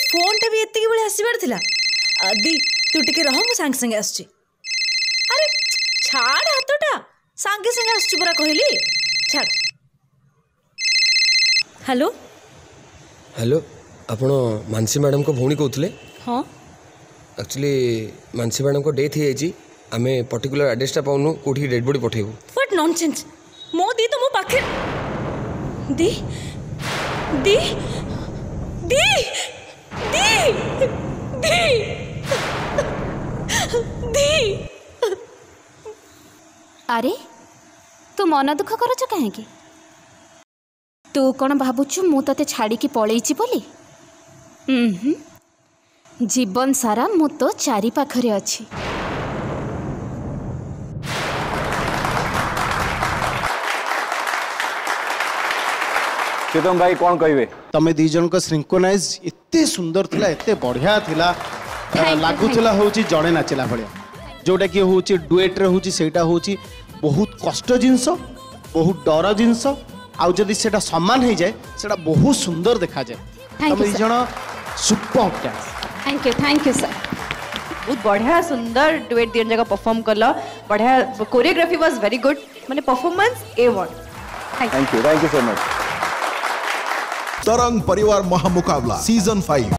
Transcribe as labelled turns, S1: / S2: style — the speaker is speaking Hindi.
S1: फोन टा भी एतिकी बेले आसीबार थिला दी तू टिके रह मु सांगे संगे आसची अरे छाड़ हातटा सांगे संगे आसची पूरा कहली छाड़ हेलो
S2: हेलो आपण मानसी मैडम को भौणी कहते
S1: हाँ
S2: एक्चुअली मानसी मैडम को डेथ हो आम पर्टिकुलर एड्रेसटा पाऊनु कौटी डेड बॉडी पठेबू
S1: व्हाट नॉनसेंस मो दी तो मो पाखे दी दी दी दी दी दी
S3: अरे तू मन दुख कर कहीं तू कौन भावुचु मु ते छाड़ी पलैची बोली जीवन सारा मु तो चारि पाखरे अछि
S4: चेतन भाई कौन कहे
S5: तमे दी जन को सिंक्रोनाइज एते सुंदर थिला एते बढ़िया थिला लागुथिला होची जणे नाचिला भलिया जोटा कि होची डुएट रे होची सेटा होची बहुत कष्ट जिंस बहुत डर जिंस आउ जदि सेटा सम्मान हो जाए सेटा बहुत सुंदर देखा जाए तमे दी जन super dance
S3: thank you sir
S6: बहुत बढ़िया सुंदर डुएट दिन जगह परफॉर्म करला बढ़िया कोरियोग्राफी वाज वेरी गुड माने performance A1
S4: thank you so much
S7: Tarang परिवार महामुकाबला सीजन 5